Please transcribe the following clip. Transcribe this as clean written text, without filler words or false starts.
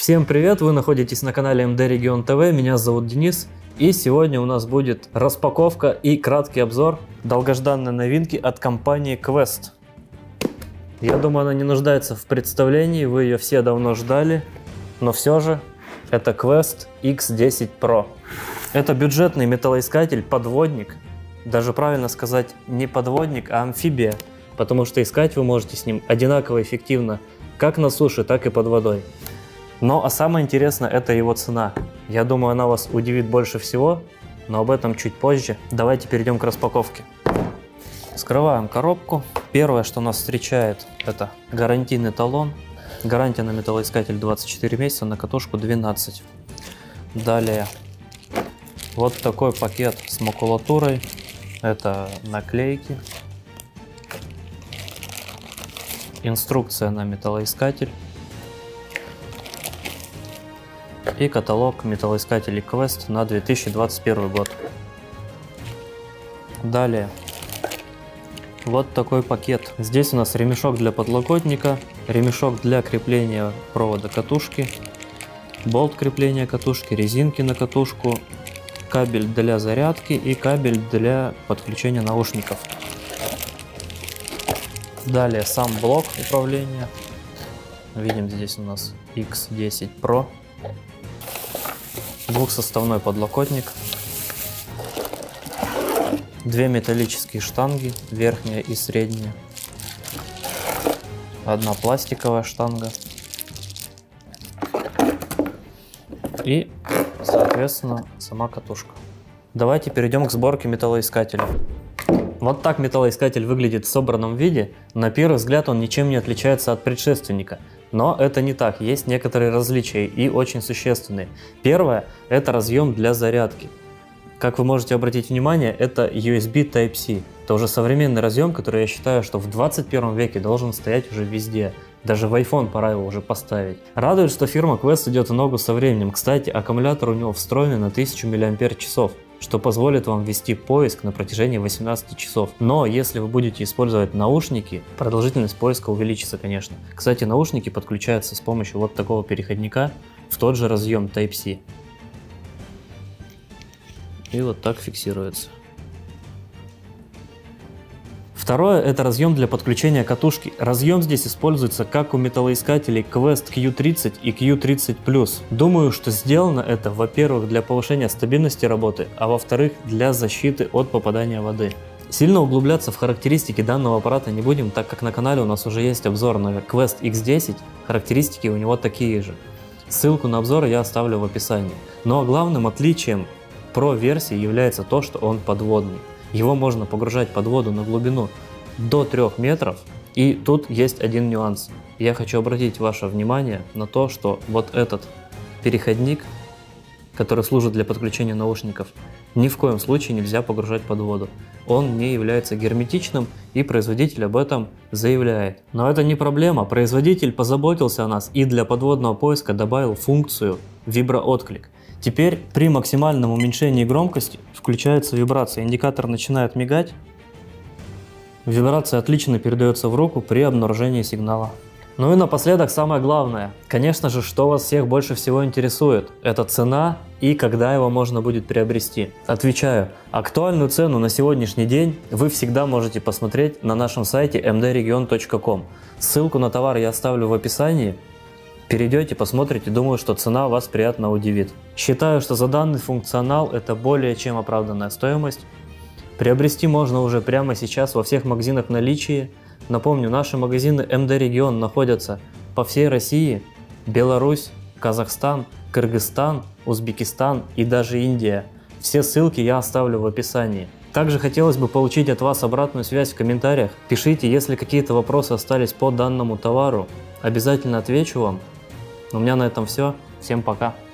Всем привет! Вы находитесь на канале МД Регион ТВ, меня зовут Денис. И сегодня у нас будет распаковка и краткий обзор долгожданной новинки от компании Quest. Я думаю, она не нуждается в представлении, вы ее все давно ждали, но все же это Quest X10 Pro. Это бюджетный металлоискатель, подводник, даже правильно сказать не подводник, а амфибия, потому что искать вы можете с ним одинаково эффективно как на суше, так и под водой. Но а самое интересное — это его цена. Я думаю, она вас удивит больше всего, но об этом чуть позже. Давайте перейдем к распаковке. Вскрываем коробку. Первое, что нас встречает, это гарантийный талон. Гарантия на металлоискатель 24 месяца, на катушку 12. Далее вот такой пакет с макулатурой. Это наклейки. Инструкция на металлоискатель. И каталог металлоискателей Quest на 2021 год. Далее вот такой пакет. Здесь у нас ремешок для подлокотника, ремешок для крепления провода катушки, болт крепления катушки, резинки на катушку, кабель для зарядки и кабель для подключения наушников. Далее сам блок управления. Видим, здесь у нас X10 Pro. Двухсоставной подлокотник, две металлические штанги, верхняя и средняя, одна пластиковая штанга и, соответственно, сама катушка. Давайте перейдем к сборке металлоискателя. Вот так металлоискатель выглядит в собранном виде. На первый взгляд он ничем не отличается от предшественника. Но это не так, есть некоторые различия и очень существенные. Первое – это разъем для зарядки. Как вы можете обратить внимание, это USB Type-C. Это уже современный разъем, который я считаю, что в 21 веке должен стоять уже везде. Даже в iPhone пора его уже поставить. Радует, что фирма Quest идет в ногу со временем. Кстати, аккумулятор у него встроенный на 1000 мАч, что позволит вам вести поиск на протяжении 18 часов. Но если вы будете использовать наушники, продолжительность поиска увеличится, конечно. Кстати, наушники подключаются с помощью вот такого переходника в тот же разъем Type-C. И вот так фиксируется. Второе – это разъем для подключения катушки. Разъем здесь используется как у металлоискателей Quest Q30 и Q30+. Думаю, что сделано это, во-первых, для повышения стабильности работы, а во-вторых, для защиты от попадания воды. Сильно углубляться в характеристики данного аппарата не будем, так как на канале у нас уже есть обзор на Quest X10, характеристики у него такие же. Ссылку на обзор я оставлю в описании. Но главным отличием Pro версии является то, что он подводный. Его можно погружать под воду на глубину до 3 метров. И тут есть один нюанс. Я хочу обратить ваше внимание на то, что вот этот переходник, который служит для подключения наушников, ни в коем случае нельзя погружать под воду. Он не является герметичным, и производитель об этом заявляет. Но это не проблема. Производитель позаботился о нас и для подводного поиска добавил функцию виброотклик. Теперь при максимальном уменьшении громкости включается вибрация. Индикатор начинает мигать. Вибрация отлично передается в руку при обнаружении сигнала. Ну и напоследок самое главное. Конечно же, что вас всех больше всего интересует. Это цена и когда его можно будет приобрести. Отвечаю. Актуальную цену на сегодняшний день вы всегда можете посмотреть на нашем сайте mdregion.com. Ссылку на товар я оставлю в описании. Перейдете, посмотрите, думаю, что цена вас приятно удивит. Считаю, что за данный функционал это более чем оправданная стоимость. Приобрести можно уже прямо сейчас во всех магазинах в наличии. Напомню, наши магазины МД Регион находятся по всей России, Беларусь, Казахстан, Кыргызстан, Узбекистан и даже Индия. Все ссылки я оставлю в описании. Также хотелось бы получить от вас обратную связь в комментариях. Пишите, если какие-то вопросы остались по данному товару. Обязательно отвечу вам. У меня на этом все. Всем пока.